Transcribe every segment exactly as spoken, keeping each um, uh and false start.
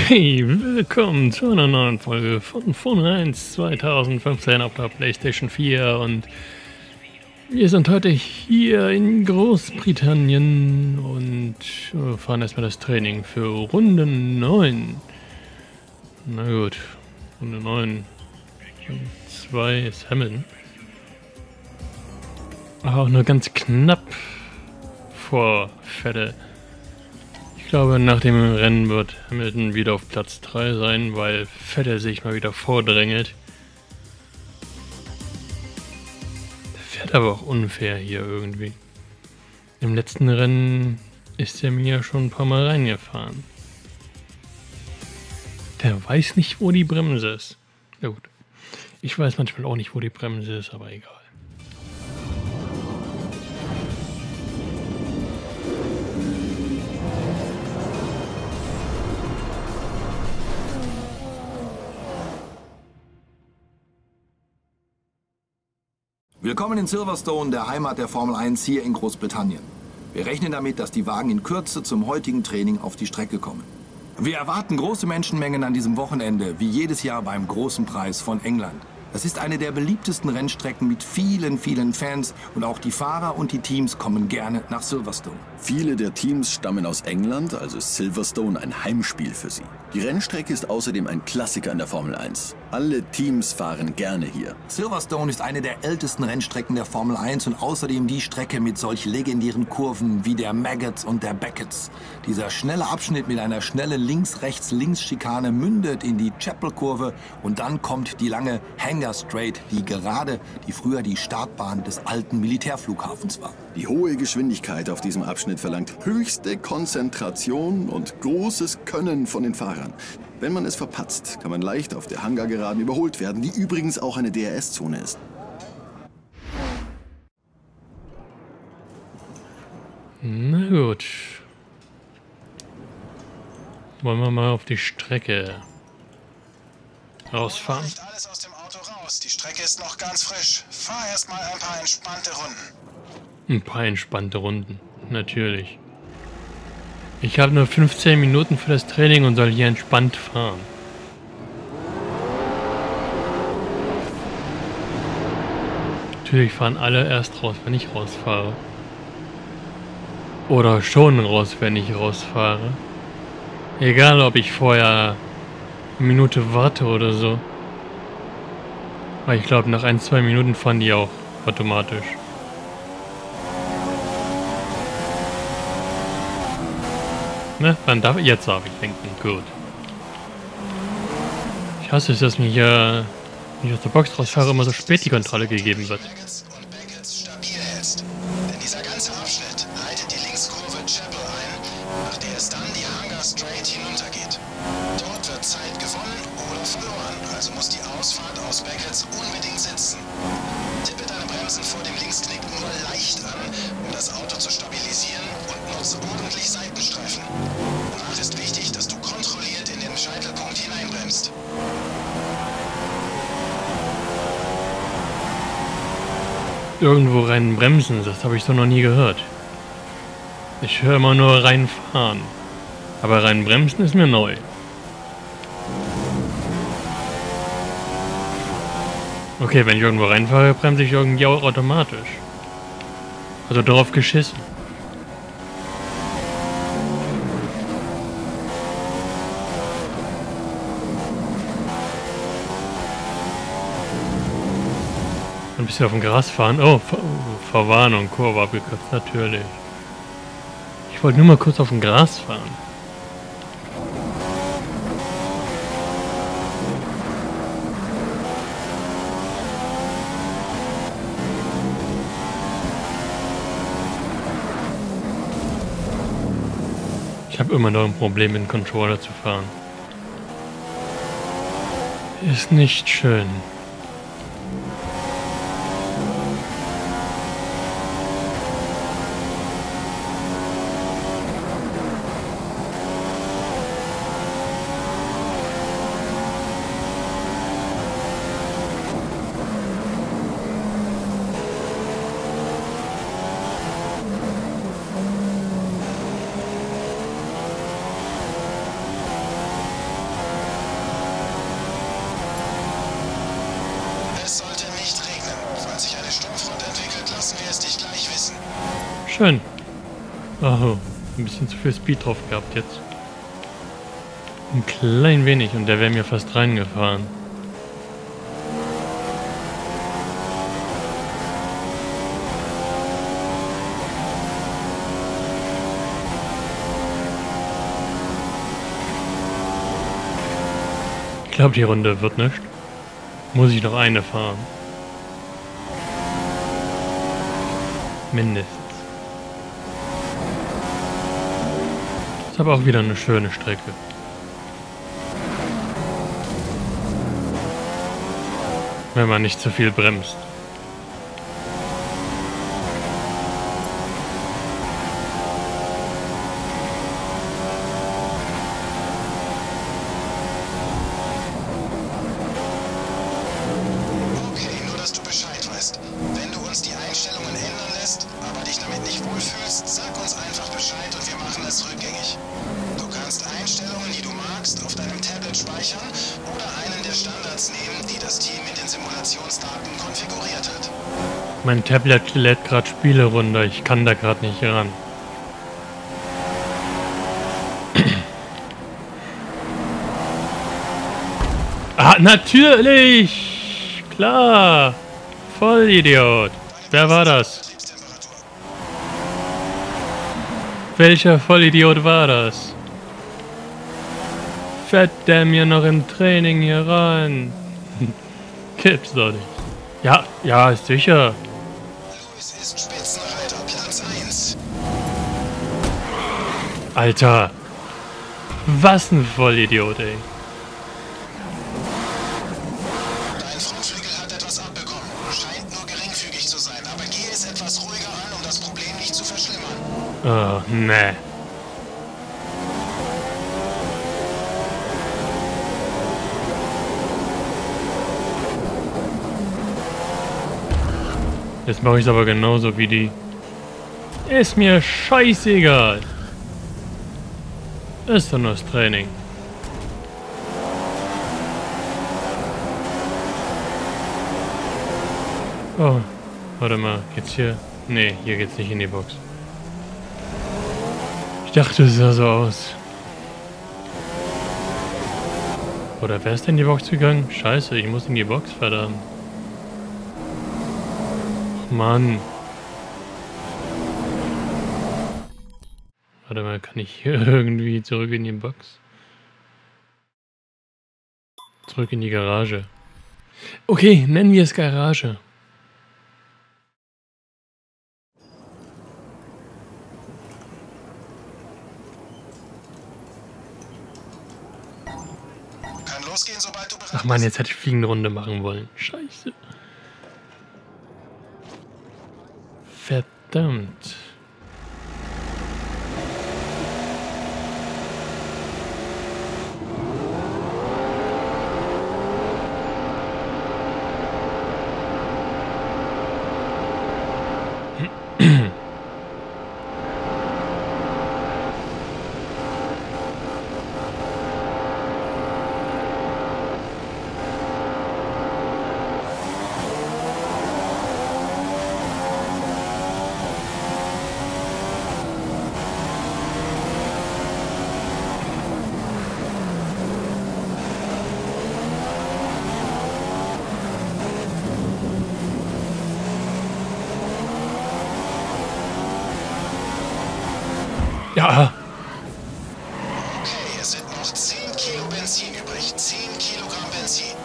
Hey, willkommen zu einer neuen Folge von Formel eins zweitausendfünfzehn auf der PlayStation vier und wir sind heute hier in Großbritannien und fahren erstmal das Training für Runde neun. Na gut, Runde neun. zwei ist Hamilton. Aber auch nur ganz knapp vor Vettel. Ich glaube, nach dem Rennen wird Hamilton wieder auf Platz drei sein, weil Vettel sich mal wieder vordrängelt. Der fährt aber auch unfair hier irgendwie. Im letzten Rennen ist er mir schon ein paar Mal reingefahren. Der weiß nicht, wo die Bremse ist. Ja gut, ich weiß manchmal auch nicht, wo die Bremse ist, aber egal. Willkommen in Silverstone, der Heimat der Formel eins hier in Großbritannien. Wir rechnen damit, dass die Wagen in Kürze zum heutigen Training auf die Strecke kommen. Wir erwarten große Menschenmengen an diesem Wochenende, wie jedes Jahr beim Großen Preis von England. Es ist eine der beliebtesten Rennstrecken mit vielen, vielen Fans und auch die Fahrer und die Teams kommen gerne nach Silverstone. Viele der Teams stammen aus England, also ist Silverstone ein Heimspiel für sie. Die Rennstrecke ist außerdem ein Klassiker in der Formel eins. Alle Teams fahren gerne hier. Silverstone ist eine der ältesten Rennstrecken der Formel eins und außerdem die Strecke mit solch legendären Kurven wie der Maggots und der Becketts. Dieser schnelle Abschnitt mit einer schnellen Links-Rechts-Links-Schikane mündet in die Chapel-Kurve und dann kommt die lange Hangar Straight, die gerade, die früher die Startbahn des alten Militärflughafens war. Die hohe Geschwindigkeit auf diesem Abschnitt verlangt höchste Konzentration und großes Können von den Fahrern. Wenn man es verpatzt, kann man leicht auf der Hangargeraden überholt werden, die übrigens auch eine D R S-Zone ist. Na gut. Wollen wir mal auf die Strecke rausfahren? Nicht alles aus dem Auto raus. Die Strecke ist noch ganz frisch. Fahr erst mal ein paar entspannte Runden. Ein paar entspannte Runden, natürlich. Ich habe nur fünfzehn Minuten für das Training und soll hier entspannt fahren. Natürlich fahren alle erst raus, wenn ich rausfahre. Oder schon raus, wenn ich rausfahre. Egal, ob ich vorher eine Minute warte oder so. Weil ich glaube, nach ein, zwei Minuten fahren die auch automatisch. Ne, dann darf ich, jetzt darf ich denken, gut. Ich hasse es, dass mir hier, wenn ich aus der Box rausfahre, immer so spät die Kontrolle gegeben wird. Maggots und Becketts stabil hältst. Denn dieser ganze Abschnitt leitet die Linkskurve Chapel ein, nach der es dann die Hangar Straight hinuntergeht. Dort wird Zeit gewonnen oder verloren, also muss die Ausfahrt aus Becketts unbedingt sitzen. Tippe deine Bremsen vor dem Linksknick nur leicht an, um das Auto zu stabilisieren und nutze ordentlich Seitenstreifen. Danach ist wichtig, dass du kontrolliert in den Scheitelpunkt hineinbremst. Irgendwo rein bremsen, das habe ich so noch nie gehört. Ich höre immer nur reinfahren. Aber rein bremsen ist mir neu. Okay, wenn ich irgendwo reinfahre, bremse ich irgendwie auch automatisch. Also drauf geschissen. Ein bisschen auf dem Gras fahren. Oh, Ver Verwarnung, Kurve abgekürzt, natürlich. Ich wollte nur mal kurz auf dem Gras fahren. Ich habe immer noch ein Problem, mit dem Controller zu fahren. Ist nicht schön. Schön. Oh, ein bisschen zu viel Speed drauf gehabt jetzt. Ein klein wenig und der wäre mir fast reingefahren. Ich glaube, die Runde wird nicht. Muss ich noch eine fahren. Mindestens. Ist aber auch wieder eine schöne Strecke. Wenn man nicht zu viel bremst. Mein Tablet lädt gerade Spiele runter, ich kann da gerade nicht ran. Ah, natürlich! Klar! Vollidiot! Wer war das? Welcher Vollidiot war das? Fährt der mir noch im Training hier rein? Gibt's doch nicht. Ja, ja, ist sicher. Lewis ist Spitzenreiter, Platz eins. Alter. Was ein Vollidiot, ey. Dein Frontflügel hat etwas abbekommen. Scheint nur geringfügig zu sein, aber geh es etwas ruhiger an, um das Problem nicht zu verschlimmern. Oh, ne. Jetzt mache ich es aber genauso wie die. Ist mir scheißegal. Ist doch nur das Training. Oh, warte mal, geht's hier? Nee, hier geht's nicht in die Box. Ich dachte, es sah so aus. Oder wer ist denn in die Box gegangen? Scheiße, ich muss in die Box, verdammt. Mann. Warte mal, kann ich hier irgendwie zurück in die Box? Zurück in die Garage. Okay, nennen wir es Garage. Kann losgehen, sobald du bereit Ach man, jetzt hätte ich fliegende Runde machen wollen. Scheiße. Verdammt. Ja. Okay, es sind noch zehn Kilo Benzin übrig. zehn Kilogramm Benzin.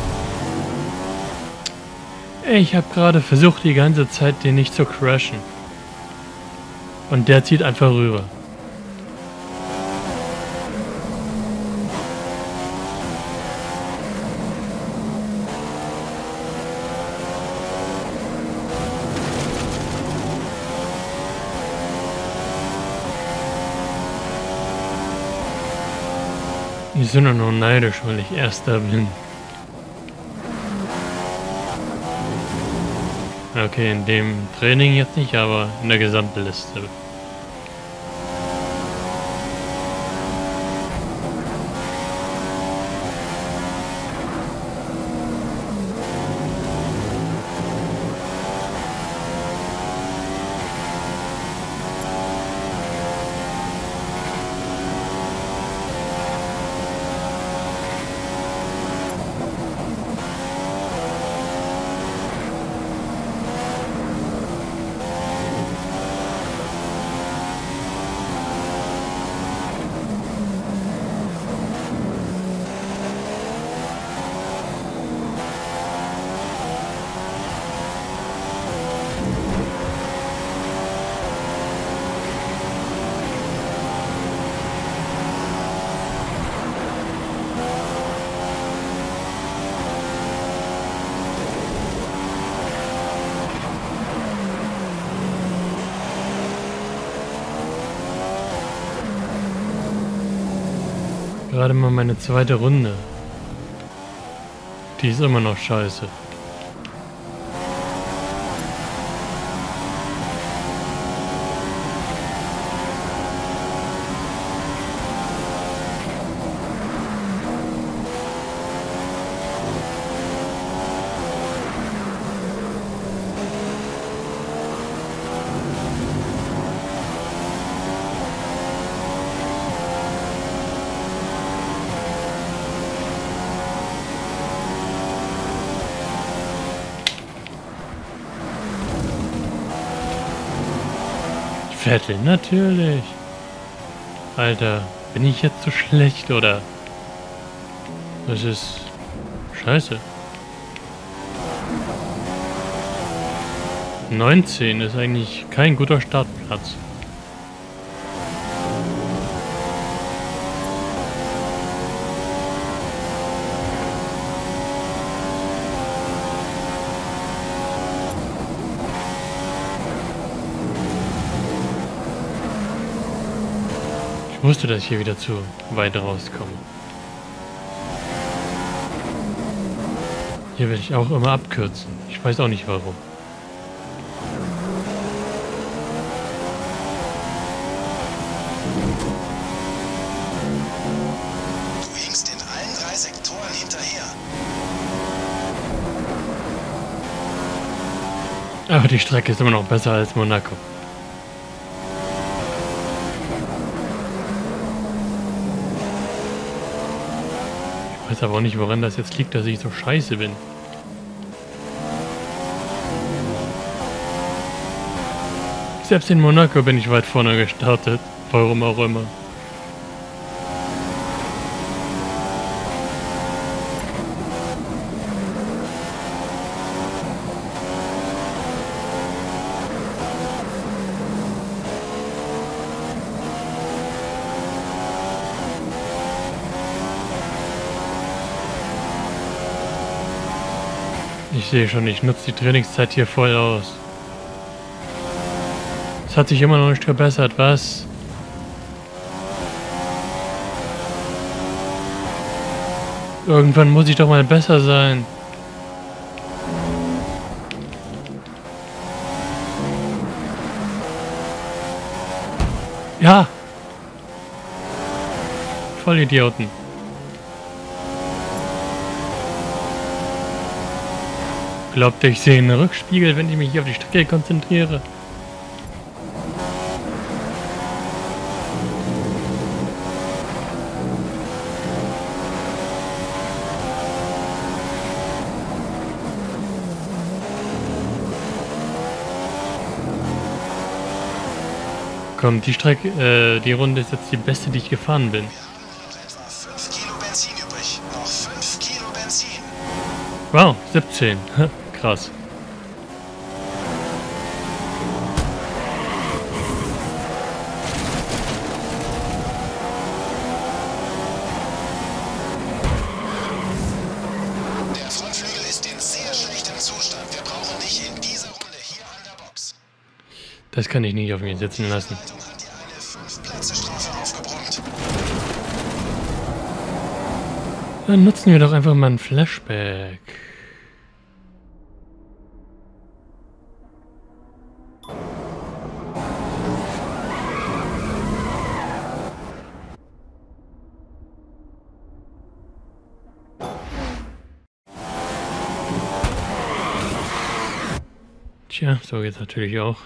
Ich habe gerade versucht, die ganze Zeit den nicht zu crashen. Und der zieht einfach rüber. Die sind doch nur neidisch, weil ich Erster bin. Okay, in dem Training jetzt nicht, aber in der Gesamtliste. gerade mal meine zweite Runde. Die ist immer noch scheiße. Vettel, natürlich. Alter, bin ich jetzt so schlecht, oder? Das ist scheiße. neunzehn ist eigentlich kein guter Startplatz. Ich wusste, dass ich hier wieder zu weit rauskomme. Hier werde ich auch immer abkürzen. Ich weiß auch nicht warum. Du hinkst in allen drei Sektoren hinterher. Aber die Strecke ist immer noch besser als Monaco. Ich weiß aber auch nicht, woran das jetzt liegt, dass ich so scheiße bin. Selbst in Monaco bin ich weit vorne gestartet. Warum auch immer. Ich sehe schon, ich nutze die Trainingszeit hier voll aus. Es hat sich immer noch nicht verbessert, was? Irgendwann muss ich doch mal besser sein. Ja! Vollidioten. Glaubt ihr, ich sehe einen Rückspiegel, wenn ich mich hier auf die Strecke konzentriere? Komm, die Strecke, äh, die Runde ist jetzt die beste, die ich gefahren bin. Wir haben noch etwa fünf Kilo Benzin übrig. Noch fünf Kilo Benzin. Wow, siebzehn. Krass. Der Frontflügel ist in sehr schlechtem Zustand. Wir brauchen dich in dieser Runde hier an der Box. Das kann ich nicht auf mir sitzen lassen. Die Leitung hat dir eine fünf-Plätze-Strafe aufgebrummt. Dann nutzen wir doch einfach mal ein Flashback. Tja, so geht's natürlich auch.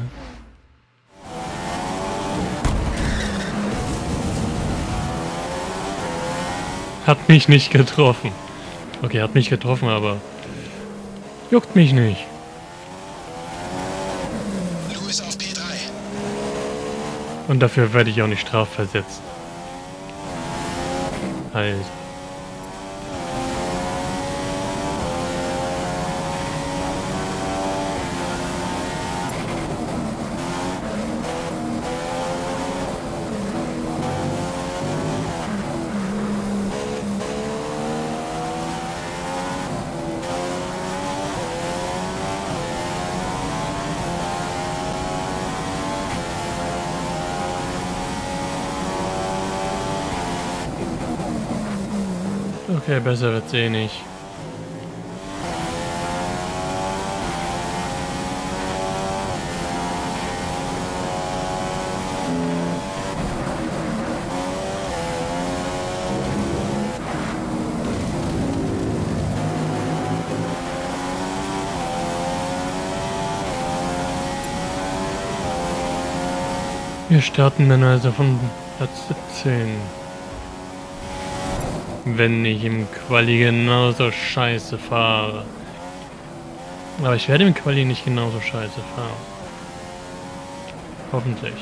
Hat mich nicht getroffen. Okay, hat mich getroffen, aber juckt mich nicht. Lewis auf P drei. Und dafür werde ich auch nicht strafversetzt. Halt. Okay, besser wird's eh nicht. Wir starten dann also von Platz siebzehn. Wenn ich im Quali genauso scheiße fahre. Aber ich werde im Quali nicht genauso scheiße fahren. Hoffentlich.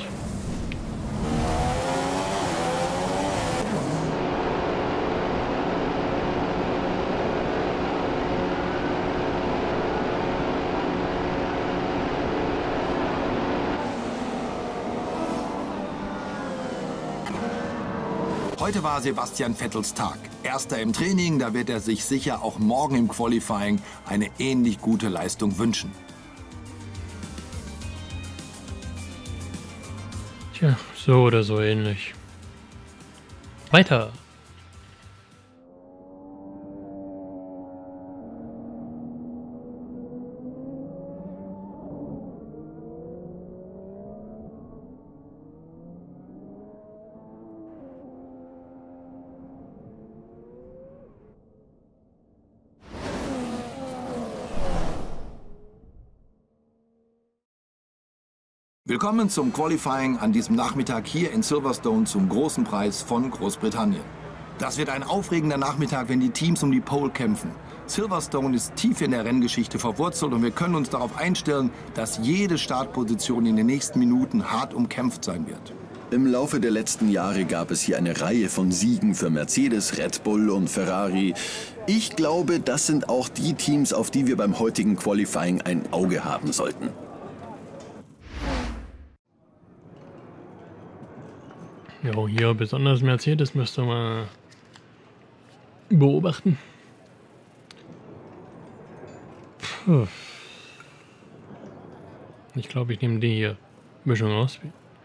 Heute war Sebastian Vettels Tag. Erster im Training, da wird er sich sicher auch morgen im Qualifying eine ähnlich gute Leistung wünschen. Tja, so oder so ähnlich. Weiter. Willkommen zum Qualifying an diesem Nachmittag hier in Silverstone zum großen Preis von Großbritannien. Das wird ein aufregender Nachmittag, wenn die Teams um die Pole kämpfen. Silverstone ist tief in der Renngeschichte verwurzelt und wir können uns darauf einstellen, dass jede Startposition in den nächsten Minuten hart umkämpft sein wird. Im Laufe der letzten Jahre gab es hier eine Reihe von Siegen für Mercedes, Red Bull und Ferrari. Ich glaube, das sind auch die Teams, auf die wir beim heutigen Qualifying ein Auge haben sollten. Jo, hier besonders Mercedes müsste man beobachten. Puh. Ich glaube, ich nehme die hier Mischung aus.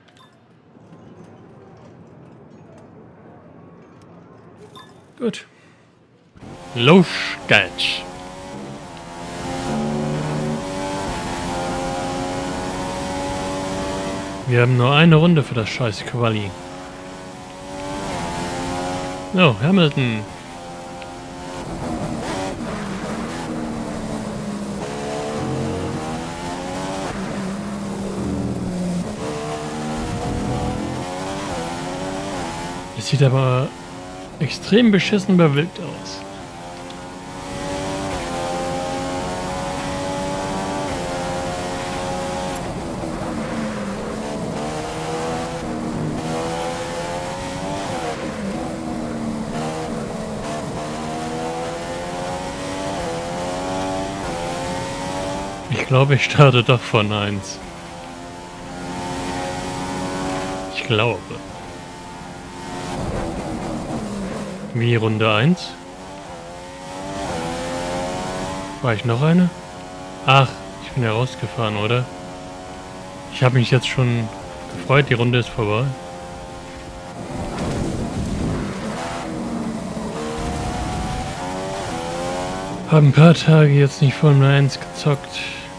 Gut. Los geht's. Wir haben nur eine Runde für das scheiß Quali. Oh, Hamilton. Es sieht aber extrem beschissen bewölkt aus. Ich glaube, ich starte doch von eins. Ich glaube. Wie Runde eins? War ich noch eine? Ach, ich bin ja rausgefahren, oder? Ich habe mich jetzt schon gefreut, die Runde ist vorbei. Habe ein paar Tage jetzt nicht Formel eins gezockt.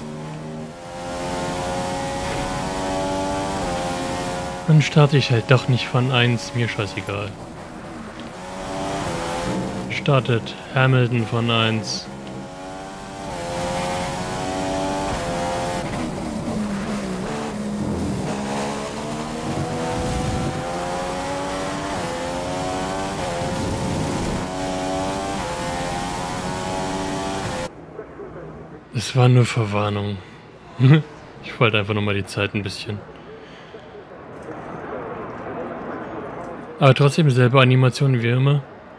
Dann starte ich halt doch nicht von eins, mir scheißegal. Startet Hamilton von eins. Es war nur Verwarnung. Ich wollte einfach nur mal die Zeit ein bisschen. Aber trotzdem selbe Animation wie immer.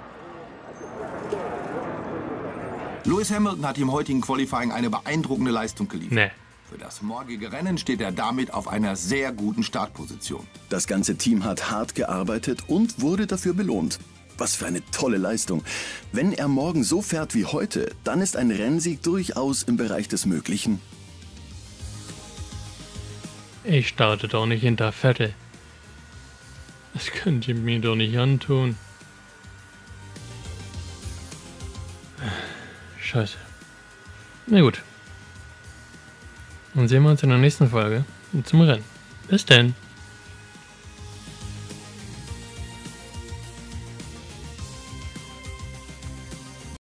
Lewis Hamilton hat im heutigen Qualifying eine beeindruckende Leistung geliefert. Nee. Für das morgige Rennen steht er damit auf einer sehr guten Startposition. Das ganze Team hat hart gearbeitet und wurde dafür belohnt. Was für eine tolle Leistung. Wenn er morgen so fährt wie heute, dann ist ein Rennsieg durchaus im Bereich des Möglichen. Ich starte doch nicht hinter Vettel. Das könnt ihr mir doch nicht antun. Scheiße. Na gut. Dann sehen wir uns in der nächsten Folge zum Rennen. Bis dann.